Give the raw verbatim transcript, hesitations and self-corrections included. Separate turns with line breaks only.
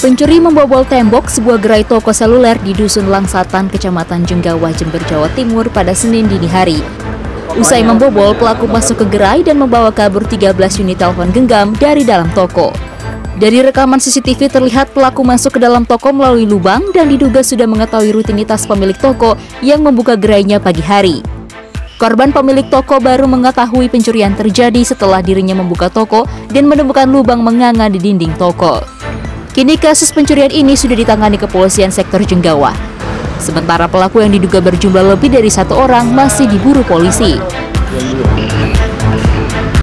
Pencuri membobol tembok sebuah gerai toko seluler di Dusun Langsatan, Kecamatan Jenggawa, Jember, Jawa Timur pada Senin dini hari. Usai membobol, pelaku masuk ke gerai dan membawa kabur tiga belas unit telepon genggam dari dalam toko. Dari rekaman C C T V terlihat pelaku masuk ke dalam toko melalui lubang dan diduga sudah mengetahui rutinitas pemilik toko yang membuka gerainya pagi hari. Korban pemilik toko baru mengetahui pencurian terjadi setelah dirinya membuka toko dan menemukan lubang menganga di dinding toko. Kini kasus pencurian ini sudah ditangani kepolisian sektor Jenggawa. Sementara pelaku yang diduga berjumlah lebih dari satu orang masih diburu polisi.